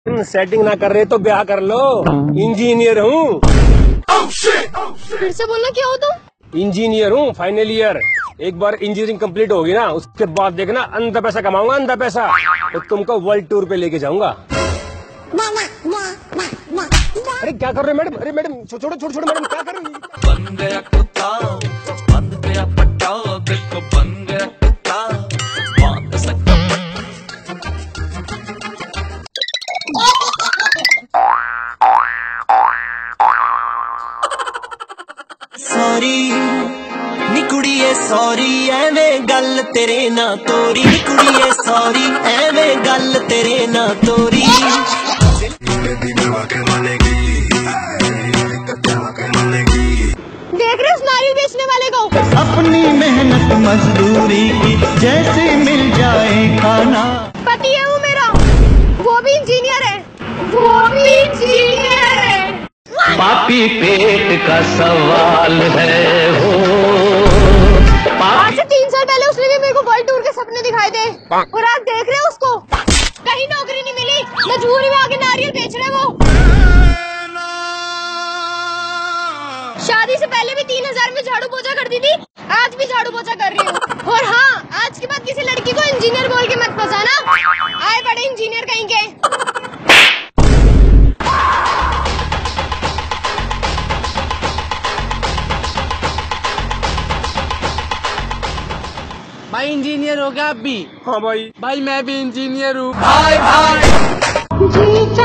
Setting ना कर रहे तो ब्याह कर लो, इंजीनियर हूँ। फिर से बोलना, क्या हो तुम? इंजीनियर हूँ, फाइनल ईयर। एक बार इंजीनियरिंग कंप्लीट होगी ना, उसके बाद देखना अंधा पैसा कमाऊंगा, अंधा पैसा। तो तुमको वर्ल्ड टूर पे लेके जाऊंगा। अरे क्या कर रहे हो मैडम? अरे मैडम छोड़ो छोड़ो छोड़ो मैडम, क्या कर रही हो? बन गया कुत्ता, बंद गया पट्टा, देखो बन गया कुत्ता, बांध सकता। सॉरी नी कुड़िए सॉरी, एवें गल तेरे ना तोरी, नी कुड़िए सॉरी, एवें गल तेरे ना तोरी। देख रहे उस नारियल बेचने वाले को? अपनी मेहनत मजदूरी की जैसे मिल जाए खाना। पति है वो मेरा, वो भी इंजीनियर है, वो भी इंजीनियर है। पापी पेट का सवाल है हो। आज से 3 साल पहले उसने भी मेरे को वर्ल्ड टूर के सपने दिखाए थे, और आज देख रहे हो उसको कहीं नौकरी नहीं मिली, मजबूरी में आके नारियल बेच रहे वो। शादी से पहले भी 3000 में झाड़ू पोछा करती थी, आज भी झाड़ू पोछा कर रही हूँ। और हाँ, आज के बाद किसी लड़की को इंजीनियर बोल के मत फंसाना, आए बड़े इंजीनियर कहीं के। भाई इंजीनियर हो गया आप भी? हाँ भाई। भाई मैं भी इंजीनियर हूँ। भाई भाई